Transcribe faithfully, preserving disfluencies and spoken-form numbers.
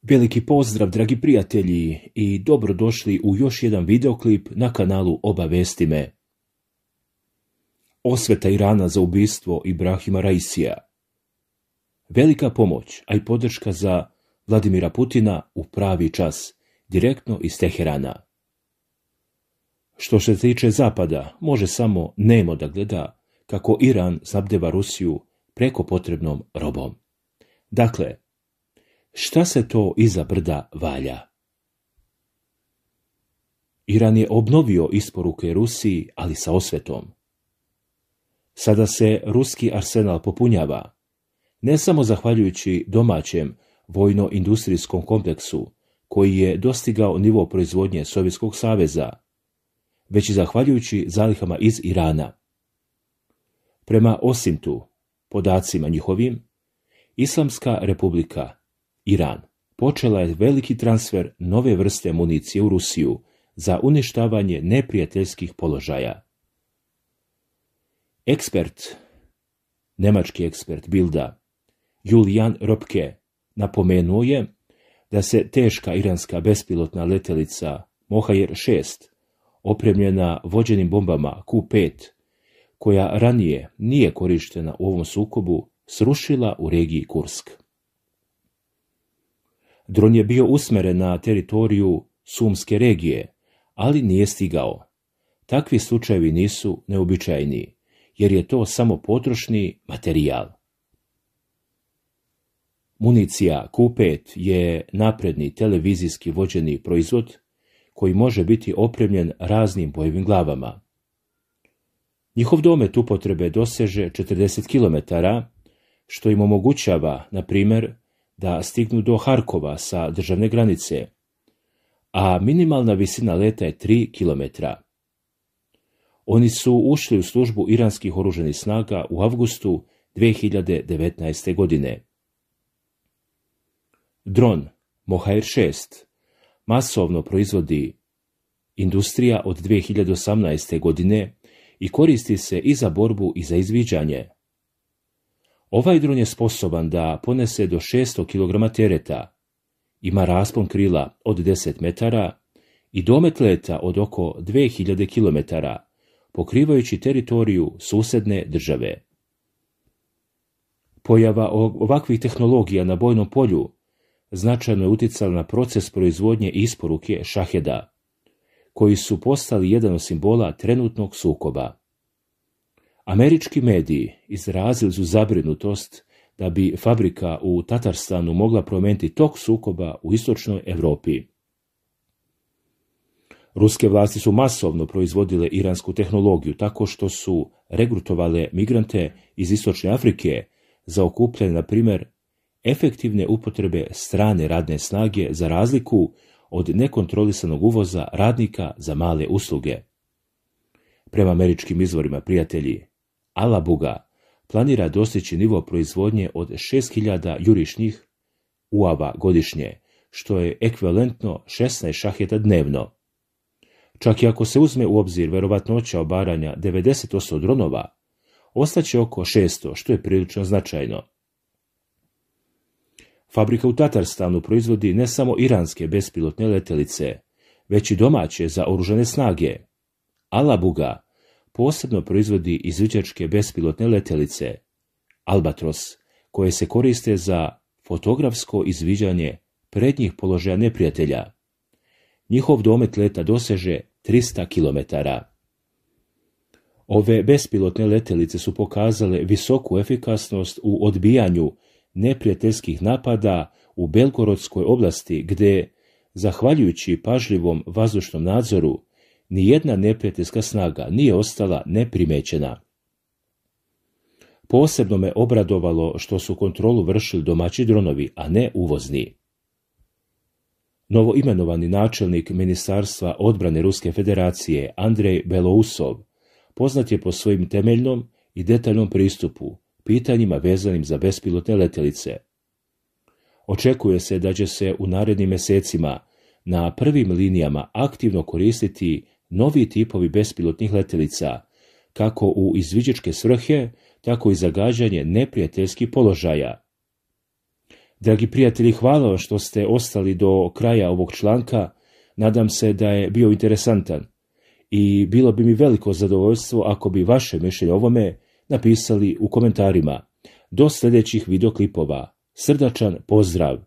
Veliki pozdrav, dragi prijatelji, i dobrodošli u još jedan videoklip na kanalu Obavesti me. Osveta Irana za ubistvo Ibrahima Raisija. Velika pomoć, a i podrška za Vladimira Putina u pravi čas, direktno iz Teherana. Što se tiče Zapada, može samo nemo da gleda kako Iran snabdeva Rusiju preko potrebnom robom. Dakle, šta se to iza brda valja? Iran je obnovio isporuke Rusiji, ali sa osvetom. Sada se ruski arsenal popunjava, ne samo zahvaljujući domaćem vojno-industrijskom kompleksu, koji je dostigao nivo proizvodnje Sovjetskog saveza, već i zahvaljujući zalihama iz Irana. Prema Osimtu, podacima njihovim, Islamska republika Iran počela je veliki transfer nove vrste municije u Rusiju za uništavanje neprijateljskih položaja. Ekspert, nemački ekspert Bilda, Julian Ropke, napomenuo je da se teška iranska bespilotna letelica Mohajer šest, opremljena vođenim bombama Q pet, koja ranije nije korištena u ovom sukobu, srušila u regiji Kursk. Dron je bio usmeren na teritoriju Sumske regije, ali nije stigao. Takvi slučajevi nisu neobičajni, jer je to samo potrošni materijal. Municija Q pet je napredni televizijski vođeni proizvod koji može biti opremljen raznim bojevim glavama. Njihov domet upotrebe doseže četrdeset kilometara, što im omogućava, na primjer, da stignu do Harkova sa državne granice, a minimalna visina leta je tri kilometra. Oni su ušli u službu iranskih oružanih snaga u avgustu dve hiljade devetnaeste. godine. Dron Mohajer šest masovno proizvodi industrija od dve hiljade osamnaeste. godine i koristi se i za borbu i za izviđanje. Ovaj dron je sposoban da ponese do šesto kilograma tereta, ima raspon krila od deset metara i domet leta od oko dve hiljade kilometara, pokrivajući teritoriju susedne države. Pojava ovakvih tehnologija na bojnom polju značajno je uticala na proces proizvodnje i isporuke šaheda, koji su postali jedan od simbola trenutnog sukoba. Američki mediji izrazili su zabrinutost da bi fabrika u Tatarstanu mogla promijeniti tok sukoba u istočnoj Europi. Ruske vlasti su masovno proizvodile iransku tehnologiju tako što su regrutovale migrante iz istočne Afrike za okupljanje, na primjer, efektivne upotrebe strane radne snage za razliku od nekontrolisanog uvoza radnika za male usluge. Prema američkim izvorima, prijatelji, Alabuga planira dostići nivo proizvodnje od šest hiljada jurišnih uava godišnje, što je ekvivalentno šesnaest šaheta dnevno. Čak i ako se uzme u obzir verovatnoća obaranja devedeset posto dronova, ostaće oko šesto, što je prilično značajno. Fabrika u Tatarstanu proizvodi ne samo iranske bespilotne letelice, već i domaće za oružane snage. Alabuga posebno proizvodi izviđačke bespilotne letelice Albatros, koje se koriste za fotografsko izviđanje prednjih položaja neprijatelja. Njihov domet leta doseže trista kilometara. Ove bespilotne letelice su pokazale visoku efikasnost u odbijanju neprijateljskih napada u Belgorodskoj oblasti, gdje, zahvaljujući pažljivom vazdušnom nadzoru, nijedna neprijateljska snaga nije ostala neprimećena. Posebno me obradovalo što su kontrolu vršili domaći dronovi, a ne uvozni. Novoimenovani načelnik Ministarstva odbrane Ruske federacije Andrej Belousov poznat je po svojim temeljnom i detaljnom pristupu pitanjima vezanim za bespilotne letelice. Očekuje se da će se u narednim mjesecima na prvim linijama aktivno koristiti novi tipovi bespilotnih letelica, kako u izviđačke svrhe, tako i za gađanje neprijateljskih položaja. Dragi prijatelji, hvala vam što ste ostali do kraja ovog članka. Nadam se da je bio interesantan i bilo bi mi veliko zadovoljstvo ako bi vaše mišljenje o ovome napisali u komentarima. Do sljedećih videoklipova. Srdačan pozdrav!